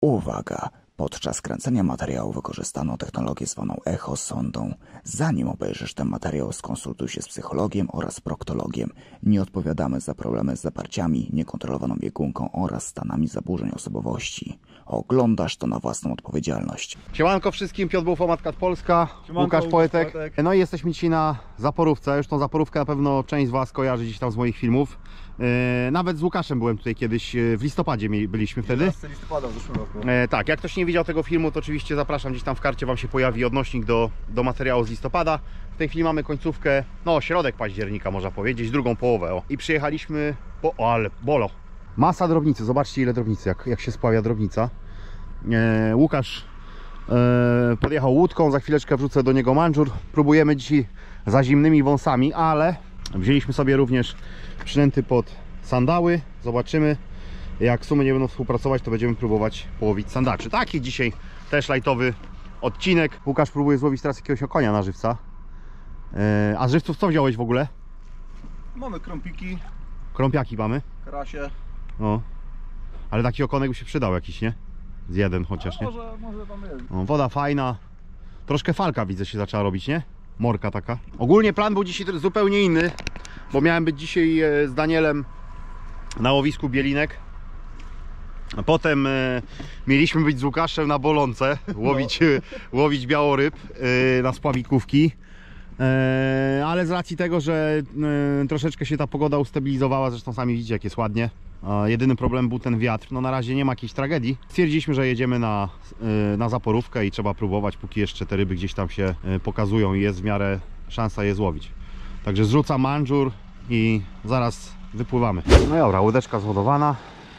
Uwaga! Podczas kręcenia materiału wykorzystano technologię zwaną echosondą. Zanim obejrzysz ten materiał, skonsultuj się z psychologiem oraz proktologiem. Nie odpowiadamy za problemy z zaparciami, niekontrolowaną biegunką oraz stanami zaburzeń osobowości. Oglądasz to na własną odpowiedzialność. Siemanko wszystkim, Piotr Bułfomat Polska, Siemanko, Łukasz Poetek. No i jesteśmy dzisiaj na Zaporówce. Już tą Zaporówkę na pewno część z Was kojarzy gdzieś tam z moich filmów. Nawet z Łukaszem byłem tutaj kiedyś, w listopadzie byliśmy wtedy. 11 listopada w zeszłym roku. Tak, jak ktoś nie widział tego filmu, to oczywiście zapraszam, gdzieś tam w karcie Wam się pojawi odnośnik do materiału z listopada. W tej chwili mamy końcówkę, no środek października można powiedzieć, drugą połowę. O. I przyjechaliśmy ale bolo. Masa drobnicy, zobaczcie ile drobnicy, jak się spławia drobnica. Łukasz podjechał łódką, za chwileczkę wrzucę do niego mandżur. Próbujemy dzisiaj za zimnymi wąsami, ale wzięliśmy sobie również przynęty pod sandały. Zobaczymy, jak sumy nie będą współpracować, to będziemy próbować połowić sandaczy. Taki dzisiaj też lajtowy odcinek. Łukasz próbuje złowić teraz jakiegoś okonia na żywca. A z żywców co wziąłeś w ogóle? Mamy krąpiki, Krąpiaki mamy. karasie. No. Ale taki okonek by się przydał jakiś, nie? Z jeden chociaż, nie? Może tam jest. No, woda fajna. Troszkę falka widzę się zaczęła robić, nie? Morka taka. Ogólnie plan był dzisiaj zupełnie inny, bo miałem być dzisiaj z Danielem na łowisku bielinek. A potem mieliśmy być z Łukaszem na Bolące, łowić białoryb na spławikówki. Ale z racji tego, że troszeczkę się ta pogoda ustabilizowała, zresztą sami widzicie jak jest ładnie. Jedyny problem był ten wiatr, no na razie nie ma jakiejś tragedii. Stwierdziliśmy, że jedziemy na Zaporówkę i trzeba próbować, póki jeszcze te ryby gdzieś tam się pokazują i jest w miarę szansa je złowić. Także zrzucam mandżur i zaraz wypływamy. No dobra, łódeczka zwodowana.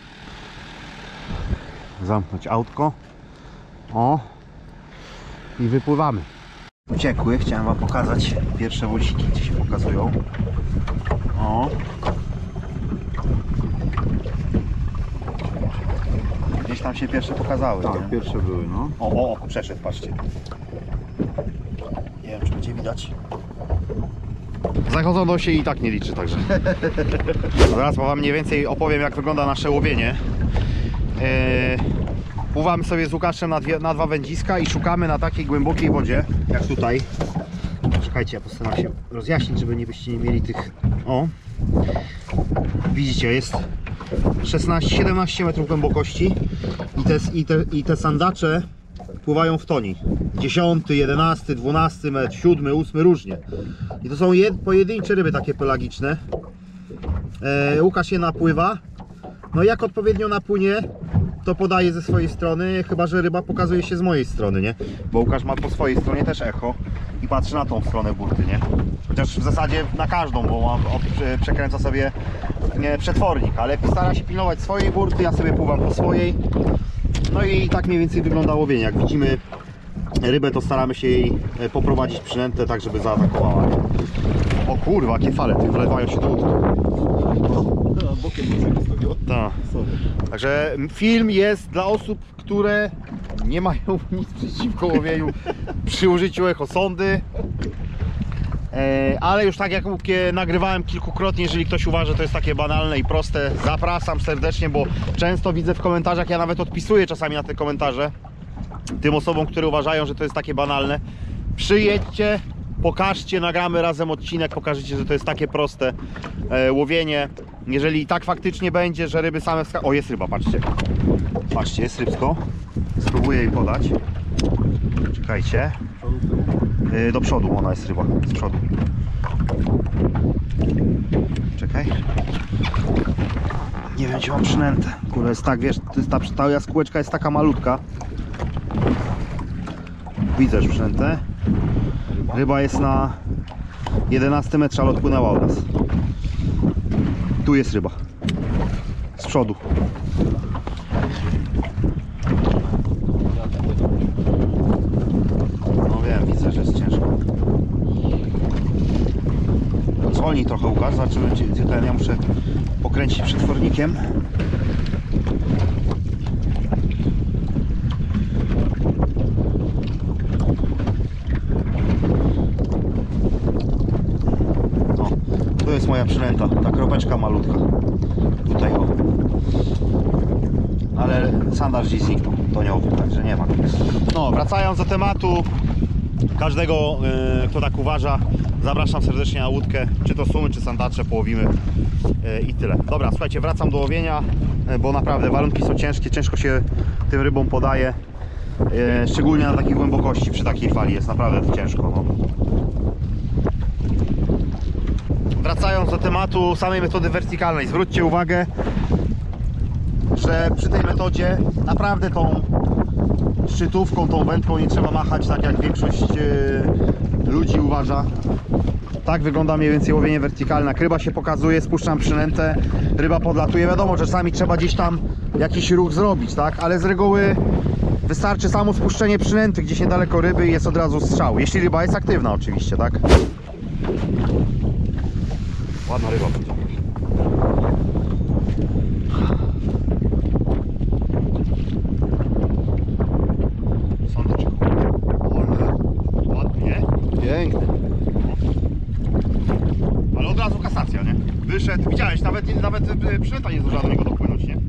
Zamknąć autko. O. I wypływamy. Uciekły, chciałem Wam pokazać pierwsze wóziki, gdzie się pokazują. O. Gdzieś tam się pierwsze pokazały. Tak, nie? pierwsze były, no. O, przeszedł, patrzcie. Nie wiem, czy będzie widać. Zachodząco się i tak nie liczy, także. Zaraz Wam mniej więcej opowiem, jak wygląda nasze łowienie. Pływamy sobie z Łukaszem na dwa wędziska i szukamy na takiej głębokiej wodzie, jak tutaj. Czekajcie, ja postaram się rozjaśnić, żeby nie byście nie mieli tych... O! Widzicie, jest 16-17 metrów głębokości i te sandacze pływają w toni. 10, 11, 12 metr, 7, 8, różnie. I to są pojedyncze ryby takie pelagiczne. Łukasz je napływa. No jak odpowiednio napłynie, to podaje ze swojej strony, chyba że ryba pokazuje się z mojej strony, nie? Bo Łukasz ma po swojej stronie też echo i patrzy na tą stronę burty, nie? Chociaż w zasadzie na każdą, bo przekręca sobie przetwornik, ale stara się pilnować swojej burty, ja sobie pływam po swojej. No i tak mniej więcej wygląda łowienie. Jak widzimy rybę, to staramy się jej poprowadzić przynętę tak, żeby zaatakowała. O kurwa, jakie fale, ty wlewają się do łódki. Bokiem się postawiło. Tak. Także film jest dla osób, które nie mają nic przeciwko łowieniu przy użyciu echosondy. Ale już tak jak nagrywałem kilkukrotnie, jeżeli ktoś uważa, że to jest takie banalne i proste, zapraszam serdecznie, bo często widzę w komentarzach, ja nawet odpisuję czasami na te komentarze tym osobom, które uważają, że to jest takie banalne. Przyjedźcie, pokażcie, nagramy razem odcinek, pokażecie, że to jest takie proste łowienie. Jeżeli tak faktycznie będzie, że ryby same o, jest ryba, patrzcie. Patrzcie, jest rybsko. Spróbuję jej podać. Czekajcie. Do przodu ona jest ryba, z przodu. Czekaj. Nie wiem, gdzie mam przynętę. Kurde, jest tak, wiesz, ta jaskółeczka jest taka malutka. Widzę już przynętę. Ryba jest na 11 metrze, ale odpłynęła od nas. Tu jest ryba. Z przodu. No wiem, widzę, że jest ciężko. Zwolnij trochę, Łukasz, zobaczymy, gdzie ten, ja muszę pokręcić przetwornikiem. To jest moja przynęta, ta kropeczka malutka. Tutaj o. Ale sandal gdzieś zniknął. toniowy, także nie ma. No, wracając do tematu, każdego, kto tak uważa, zapraszam serdecznie na łódkę, czy to sumy, czy sandacze, połowimy i tyle. Dobra, słuchajcie, wracam do łowienia, bo naprawdę warunki są ciężkie, ciężko się tym rybom podaje, szczególnie na takiej głębokości, przy takiej fali jest naprawdę ciężko. No. Wracając do tematu samej metody wertykalnej, zwróćcie uwagę, że przy tej metodzie naprawdę tą szczytówką, tą wędką nie trzeba machać tak jak większość ludzi uważa. Tak wygląda mniej więcej łowienie wertykalne. Ryba się pokazuje, spuszczam przynętę, ryba podlatuje. Wiadomo, że czasami trzeba gdzieś tam jakiś ruch zrobić, tak? Ale z reguły wystarczy samo spuszczenie przynęty gdzieś niedaleko ryby i jest od razu strzał. Jeśli ryba jest aktywna oczywiście, tak? Ładna ryba będzie. Sądeczko. Ale ładnie. Piękny. Ale od razu kasacja, nie? Wyszedł, widziałeś, nawet przynęta nie zdążyła do niego dopłynąć, nie?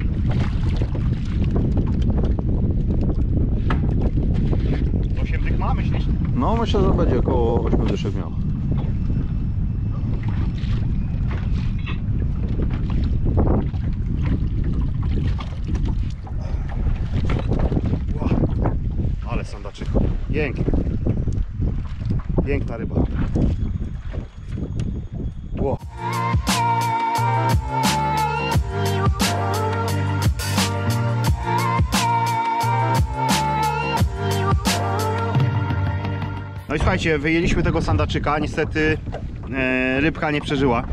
To 8 dych ma, myślisz? No myślę, że będzie około 8 dyszek miał. Wow. Ale sandaczyk. Piękny. Piękna ryba. Wow. No i słuchajcie, wyjęliśmy tego sandaczyka, niestety rybka nie przeżyła.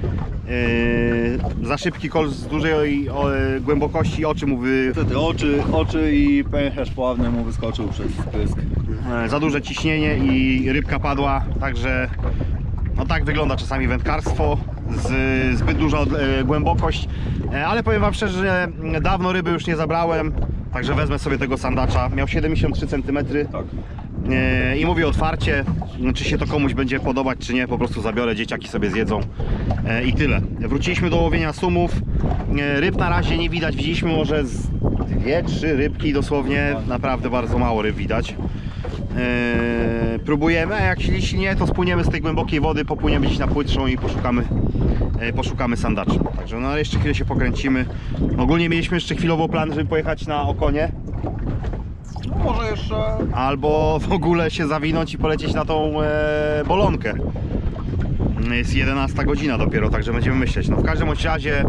Za szybki kol z dużej głębokości, oczy mu Wtedy oczy i pęcherz pławny mu wyskoczył przez pysk. za duże ciśnienie i rybka padła, także no tak wygląda czasami wędkarstwo, zbyt duża głębokość, ale powiem wam szczerze, że dawno ryby już nie zabrałem, także wezmę sobie tego sandacza, miał 73 cm. Tak. I mówię otwarcie, czy się to komuś będzie podobać, czy nie, po prostu zabiorę, dzieciaki sobie zjedzą i tyle. Wróciliśmy do łowienia sumów, ryb na razie nie widać, widzieliśmy może 2-3 rybki dosłownie, naprawdę bardzo mało ryb widać. Próbujemy, a jeśli nie, to spłyniemy z tej głębokiej wody, popłyniemy gdzieś na płytszą i poszukamy sandaczy. Także no jeszcze chwilę się pokręcimy. Ogólnie mieliśmy jeszcze chwilowo plan, żeby pojechać na Okonie. No może jeszcze... Albo w ogóle się zawinąć i polecieć na tą bolonkę. Jest 11 godzina dopiero, także będziemy myśleć. No w każdym bądź razie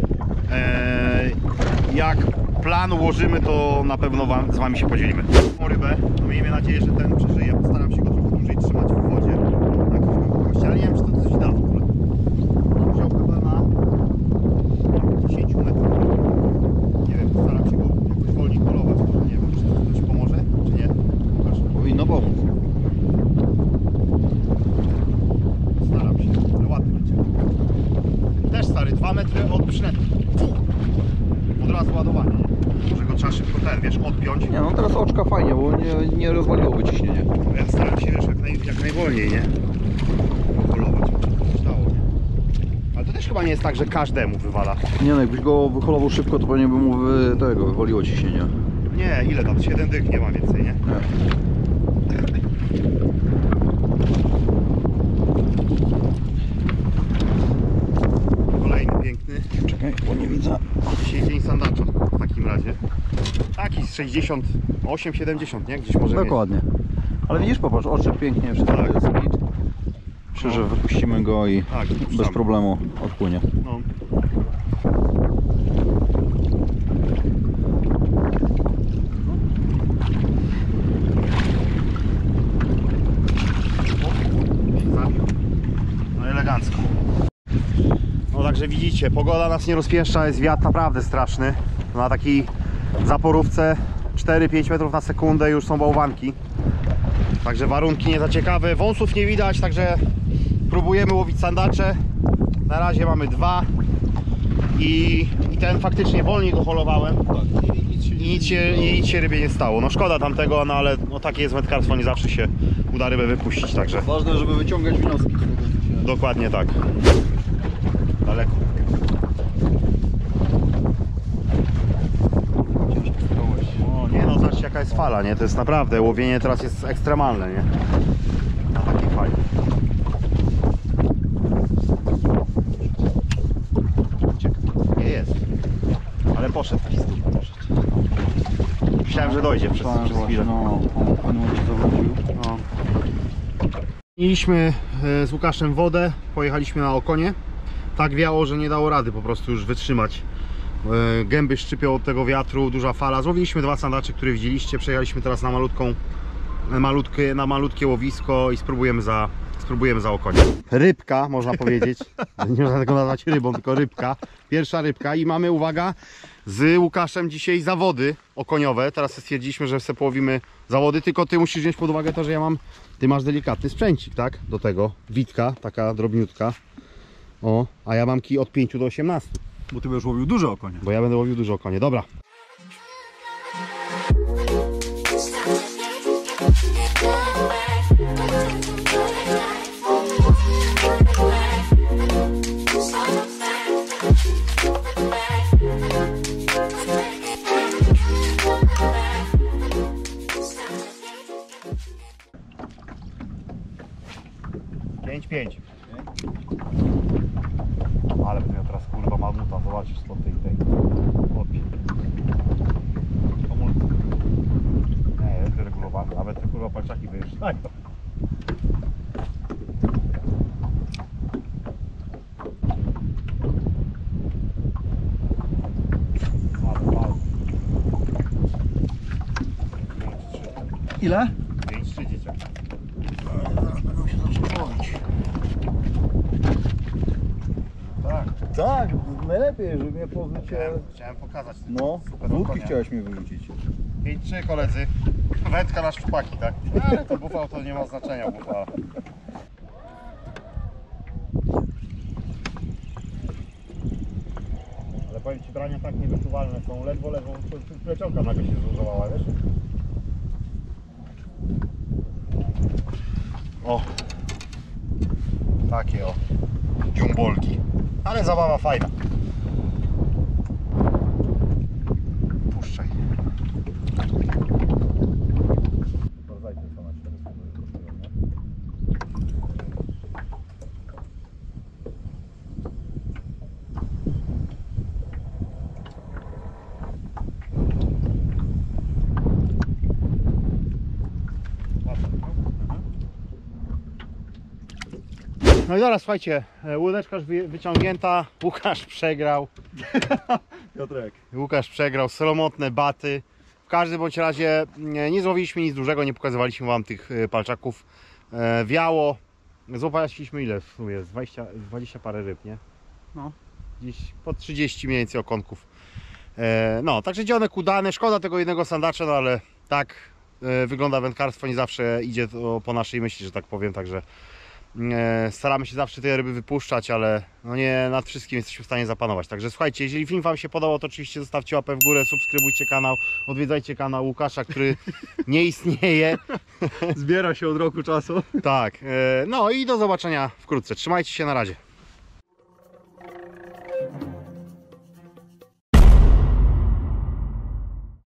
jak plan ułożymy, to na pewno z wami się podzielimy. O rybę, no miejmy nadzieję, że ten przeżyje. Postaram się go trochę dłużej trzymać w wodzie na jakiejś głębokości, ale nie wiem, czy to coś da w ogóle. Wziął chyba na 10 metrów. Nie wiem, postaram się go jakoś wolniej kolować. Nie wiem, czy to coś pomoże, czy nie. Pokaż. Powinno pomóc. Staram się, ale ładny będzie. Też stary, 2 metry od przynęty. Od razu ładowanie. Może go trzeba szybko wiesz, odpiąć. Nie no teraz oczka fajnie, bo nie rozwaliłoby ciśnienie. Ja staram się wiesz, jak najwolniej, nie? Polować, żeby to się dało, nie? Ale to też chyba nie jest tak, że każdemu wywala. Nie no, jakbyś go wyholował szybko, to pewnie by mu wywaliło ciśnienie. Nie, ile tam? 7 dych, nie ma więcej, nie? Nie. Kolejny piękny. Czekaj, bo nie widzę. Dzisiaj dzień sandacza w takim razie. Taki z 68, 70, nie? Gdzieś może Dokładnie. Ale widzisz, popatrz, oczy pięknie, wszystko Tak. jest git. Myślę, że wypuścimy go i Tak, bez wypuszczamy. problemu odpłynie. mieć. No. Zabił. No elegancko. No także widzicie, pogoda nas nie rozpieszcza, jest wiatr naprawdę straszny. Na takiej zaporówce 4-5 metrów na sekundę już są bałwanki. Także warunki nie za ciekawe, wąsów nie widać, także próbujemy łowić sandacze. Na razie mamy 2 i ten faktycznie wolniej go holowałem i nic się rybie nie stało. No szkoda tamtego, no ale no, takie jest wędkarstwo, nie zawsze się uda rybę wypuścić, także Ważne, żeby wyciągać wnioski z tego, co się... dokładnie tak. Daleko. O nie no, jaka jest fala, nie? To jest naprawdę, łowienie teraz jest ekstremalne, nie? Na takiej fali. Nie jest. Ale poszedł w pizdu. Myślałem, że dojdzie przez chwilę. No, on ci zawodził. No. Mieliśmy z Łukaszem wodę, pojechaliśmy na Okonie. Tak wiało, że nie dało rady po prostu już wytrzymać. Gęby szczypią od tego wiatru, duża fala. Złowiliśmy 2 sandacze, które widzieliście. Przejechaliśmy teraz na malutkie łowisko i spróbujemy za Okonie. Rybka, można powiedzieć. Nie można tego nazwać rybą, tylko rybka. Pierwsza rybka i mamy, uwaga, z Łukaszem dzisiaj zawody okoniowe. Teraz stwierdziliśmy, że sobie połowimy zawody, tylko ty musisz wziąć pod uwagę to, że ty masz delikatny sprzęcik, tak? Do tego, witka, taka drobniutka. O, a ja mam kij od 5 do 18. Bo ty będziesz łowił dużo okonie. Bo ja będę łowił dużo okonie, dobra. Pięć. Ale bym miał teraz kurwa mamuta, zobaczysz spod tej łodzi. Nie, jest wyregulowany, nawet te kurwa palczaki wyjeżdżają. Ile? 5-3 dzieciak. Będą się zacząć. Tak. Tak, najlepiej, żeby mnie pozbyć. Chciałem pokazać. No, super wódki okonia. chciałeś mi wyrzucić. 5-3 koledzy. Wędka na szczupaki, tak? Ale to bufał to nie ma znaczenia, bufała. Ale powiem ci, brania tak niewyczuwalne są, ledwo plecionka nagle się zluzowała, wiesz? O! Takie o dziumbolki. Ale zabawa fajna. Puszczaj. No i teraz słuchajcie, łódeczka już wyciągnięta, Łukasz przegrał. Piotrek. Łukasz przegrał, sromotne baty. W każdym bądź razie nie złowiliśmy nic dużego, nie pokazywaliśmy wam tych palczaków. Wiało, złapaliśmy ile w sumie? 20 parę ryb, nie? No. Gdzieś po 30 mniej więcej okonków. No, także dzionek udany, szkoda tego jednego sandacza, no ale tak wygląda wędkarstwo, nie zawsze idzie to po naszej myśli, że tak powiem, także staramy się zawsze te ryby wypuszczać, ale no nie nad wszystkim jesteśmy w stanie zapanować. Także słuchajcie, jeżeli film wam się podobał, to oczywiście zostawcie łapę w górę, subskrybujcie kanał, odwiedzajcie kanał Łukasza, który nie istnieje. Zbiera się od roku czasu. Tak, no i do zobaczenia wkrótce. Trzymajcie się, na razie.